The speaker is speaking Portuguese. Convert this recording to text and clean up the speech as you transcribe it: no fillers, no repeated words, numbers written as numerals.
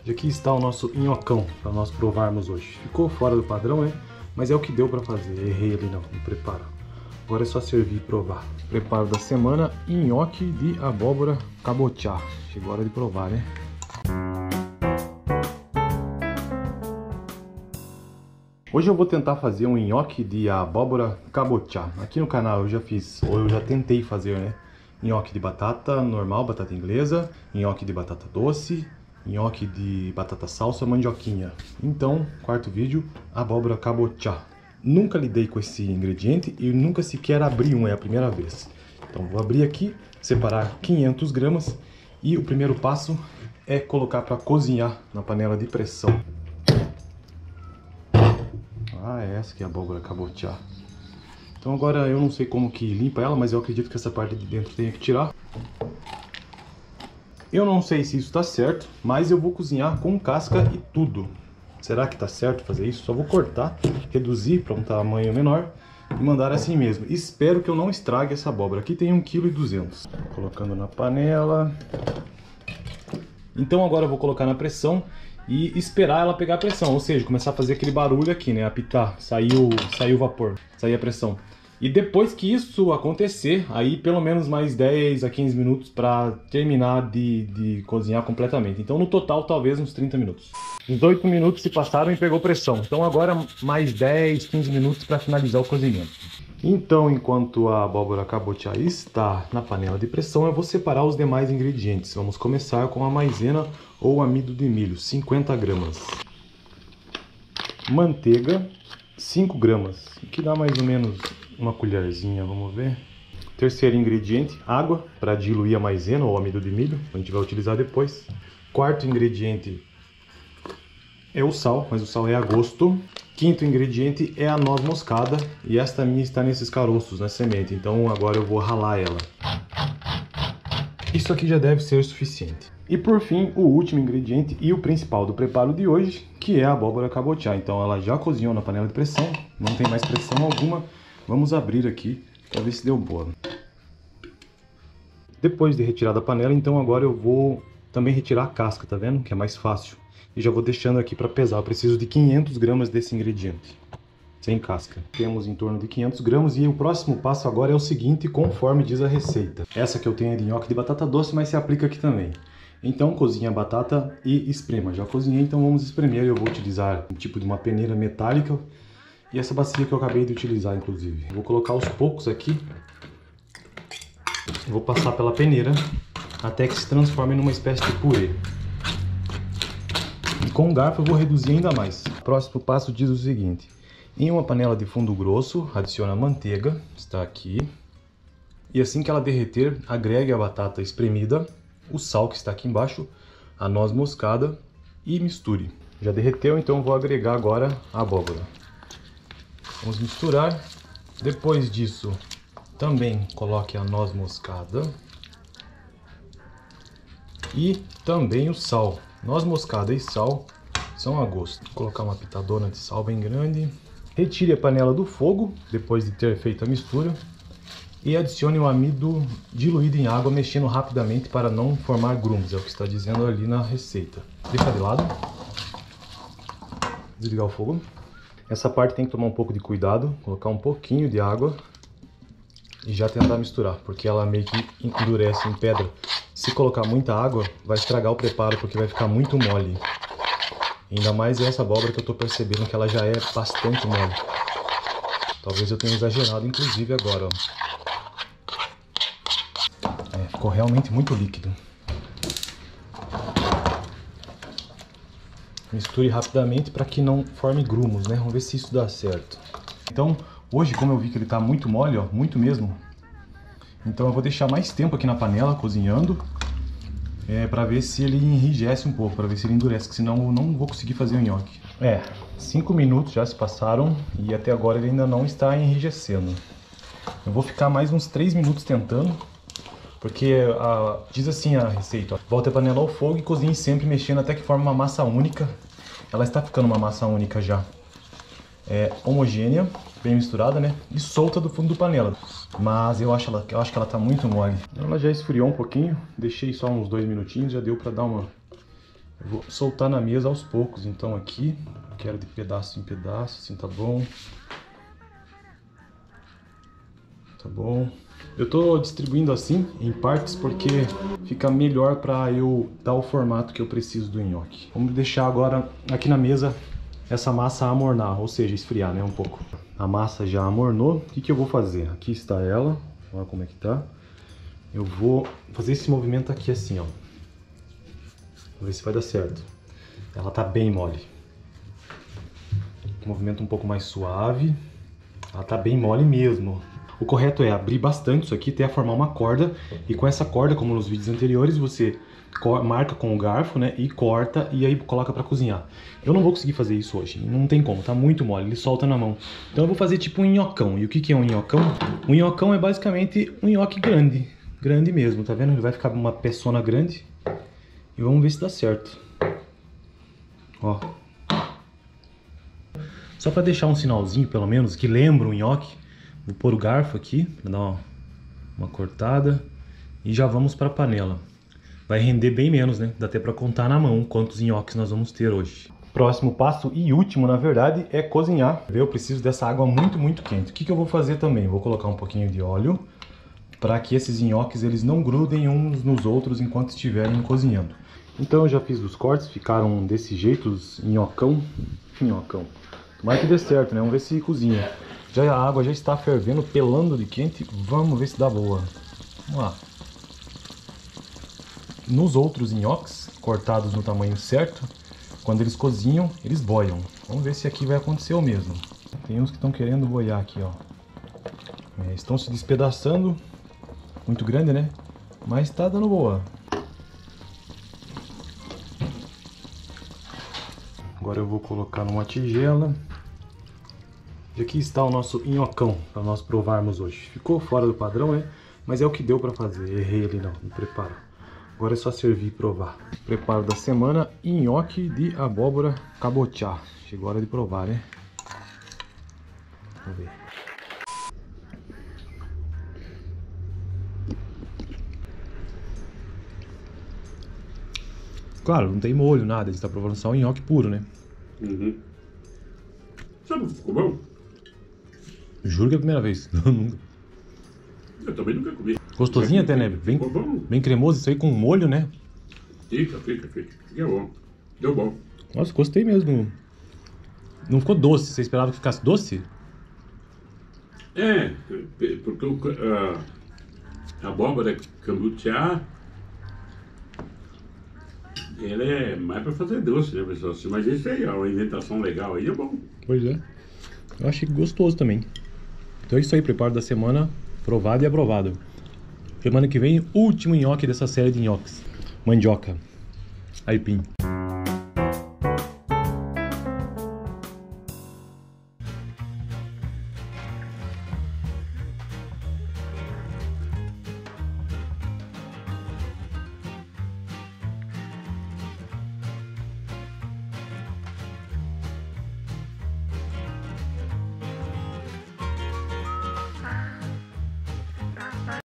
E aqui está o nosso nhocão para nós provarmos hoje. Ficou fora do padrão, né? Mas é o que deu para fazer. Errei ali no preparo. Agora é só servir e provar. Preparo da semana: nhoque de abóbora cabotiá. Chegou a hora de provar, né? Hoje eu vou tentar fazer um nhoque de abóbora cabotiá. Aqui no canal eu já fiz, ou eu já tentei fazer, né? Nhoque de batata normal, batata inglesa, nhoque de batata doce, nhoque de batata salsa, mandioquinha. Então, quarto vídeo, abóbora cabotiá. Nunca lidei com esse ingrediente e nunca sequer abri um, é a primeira vez. Então vou abrir aqui, separar 500 gramas e o primeiro passo é colocar para cozinhar na panela de pressão. Ah, essa que é a abóbora cabotiá. Então agora eu não sei como que limpa ela, mas eu acredito que essa parte de dentro tenha que tirar. Eu não sei se isso está certo, mas eu vou cozinhar com casca e tudo. Será que está certo fazer isso? Só vou cortar, reduzir para um tamanho menor e mandar assim mesmo. Espero que eu não estrague essa abóbora. Aqui tem 1,2 kg. Colocando na panela. Então agora eu vou colocar na pressão e esperar ela pegar a pressão, ou seja, começar a fazer aquele barulho aqui, né? Apitar, sair o vapor, sair a pressão. E depois que isso acontecer, aí pelo menos mais 10 a 15 minutos para terminar de cozinhar completamente. Então no total talvez uns 30 minutos. Os 8 minutos se passaram e pegou pressão. Então agora mais 10, 15 minutos para finalizar o cozimento. Então, enquanto a abóbora cabotiá está na panela de pressão, eu vou separar os demais ingredientes. Vamos começar com a maisena ou amido de milho, 50 gramas. Manteiga, 5 gramas, que dá mais ou menos uma colherzinha, vamos ver. Terceiro ingrediente, água, para diluir a maisena ou amido de milho, a gente vai utilizar depois. Quarto ingrediente é o sal, mas o sal é a gosto. Quinto ingrediente é a noz moscada, e esta minha está nesses caroços, na semente, então agora eu vou ralar ela. Isso aqui já deve ser suficiente. E por fim, o último ingrediente e o principal do preparo de hoje, que é a abóbora cabotiá. Então ela já cozinhou na panela de pressão, não tem mais pressão alguma. Vamos abrir aqui para ver se deu boa. Depois de retirar da panela, então agora eu vou também retirar a casca, tá vendo? Que é mais fácil. E já vou deixando aqui para pesar. Eu preciso de 500 gramas desse ingrediente, sem casca. Temos em torno de 500 gramas e o próximo passo agora é o seguinte, conforme diz a receita. Essa que eu tenho é de nhoque de batata doce, mas se aplica aqui também. Então cozinha a batata e esprema. Já cozinhei, então vamos espremer. Eu vou utilizar um tipo de uma peneira metálica. E essa bacia que eu acabei de utilizar, inclusive. Vou colocar aos poucos aqui. Vou passar pela peneira até que se transforme numa espécie de purê. E com o garfo eu vou reduzir ainda mais. O próximo passo diz o seguinte. Em uma panela de fundo grosso, adicione a manteiga, está aqui. E assim que ela derreter, agregue a batata espremida, o sal que está aqui embaixo, a noz moscada e misture. Já derreteu, então vou agregar agora a abóbora. Vamos misturar. Depois disso, também coloque a noz moscada e também o sal. Noz moscada e sal são a gosto. Vou colocar uma pitadona de sal bem grande. Retire a panela do fogo depois de ter feito a mistura e adicione o amido diluído em água, mexendo rapidamente para não formar grumos, é o que está dizendo ali na receita. Deixa de lado. Desligar o fogo. Essa parte tem que tomar um pouco de cuidado, colocar um pouquinho de água e já tentar misturar, porque ela meio que endurece em pedra. Se colocar muita água, vai estragar o preparo, porque vai ficar muito mole. Ainda mais essa abóbora que eu estou percebendo que ela já é bastante mole. Talvez eu tenha exagerado, inclusive, agora. Ó. Ficou realmente muito líquido. Misture rapidamente para que não forme grumos, né? Vamos ver se isso dá certo. Então, hoje, como eu vi que ele está muito mole, ó, muito mesmo, então eu vou deixar mais tempo aqui na panela, cozinhando, para ver se ele enrijece um pouco, para ver se ele endurece, que senão eu não vou conseguir fazer o nhoque. 5 minutos já se passaram e até agora ele ainda não está enrijecendo. Eu vou ficar mais uns 3 minutos tentando, porque diz assim a receita, ó, volte a panela ao fogo e cozinhe sempre mexendo até que forme uma massa única. Ela está ficando uma massa única já. Homogênea, bem misturada, né? E solta do fundo do panela. Mas eu acho que ela tá muito mole. Ela já esfriou um pouquinho. Deixei só uns 2 minutinhos, já deu pra dar uma Eu vou soltar na mesa aos poucos, então aqui, quero de pedaço em pedaço, assim tá bom. Tá bom. Eu tô distribuindo assim, em partes, porque fica melhor para eu dar o formato que eu preciso do nhoque. Vamos deixar agora aqui na mesa essa massa amornar, ou seja, esfriar, né, um pouco. A massa já amornou. O que que eu vou fazer? Aqui está ela, olha como é que tá. Eu vou fazer esse movimento aqui assim, ó. Vamos ver se vai dar certo. Ela tá bem mole. Movimento um pouco mais suave. Ela tá bem mole mesmo. O correto é abrir bastante isso aqui, até formar uma corda. E com essa corda, como nos vídeos anteriores, você marca com o garfo, né? E corta e aí coloca pra cozinhar. Eu não vou conseguir fazer isso hoje. Não tem como, tá muito mole, ele solta na mão. Então eu vou fazer tipo um nhocão. E o que que é um nhocão? Um nhocão é basicamente um nhoque grande. Grande mesmo, tá vendo? Ele vai ficar uma peçona grande. E vamos ver se dá certo. Ó. Só pra deixar um sinalzinho, pelo menos, que lembra um nhoque. Vou pôr o garfo aqui, pra dar uma cortada. E já vamos para a panela. Vai render bem menos, né? Dá até para contar na mão quantos nhoques nós vamos ter hoje. Próximo passo e último, na verdade, é cozinhar. Eu preciso dessa água muito, muito quente. O que que eu vou fazer também? Vou colocar um pouquinho de óleo para que esses nhoques eles não grudem uns nos outros enquanto estiverem cozinhando. Então eu já fiz os cortes, ficaram desse jeito, os nhocão. Nhocão. Tomara que dê certo, né? Vamos ver se cozinha. Já a água já está fervendo, pelando de quente. Vamos ver se dá boa. Vamos lá. Nos outros nhoques, cortados no tamanho certo, quando eles cozinham, eles boiam. Vamos ver se aqui vai acontecer o mesmo. Tem uns que estão querendo boiar aqui, ó. Estão se despedaçando. Muito grande, né? Mas tá dando boa. Agora eu vou colocar numa tigela. E aqui está o nosso nhocão para nós provarmos hoje. Ficou fora do padrão, né? Mas é o que deu para fazer. Errei ali no preparo. Agora é só servir e provar. Preparo da semana, nhoque de abóbora cabotiá. Chegou a hora de provar, né? Vamos ver. Claro, não tem molho, nada. A gente tá provando só o nhoque puro, né? Uhum. Sabe, ficou bom? Juro que é a primeira vez. Eu também nunca comi. Gostosinho até, né? Bem, Ficou bom. bem cremoso, isso aí com molho, né? Fica. Fica bom. Deu bom. Nossa, gostei mesmo. Não ficou doce. Você esperava que ficasse doce? É, porque a abóbora cabotiá, ela é mais pra fazer doce, né, pessoal? Mas isso aí, ó, uma inventação legal aí é bom. Pois é. Eu achei gostoso também. Então é isso aí, preparo da semana, provado e aprovado. Semana que vem, último nhoque dessa série de nhoques. Mandioca. Aipim.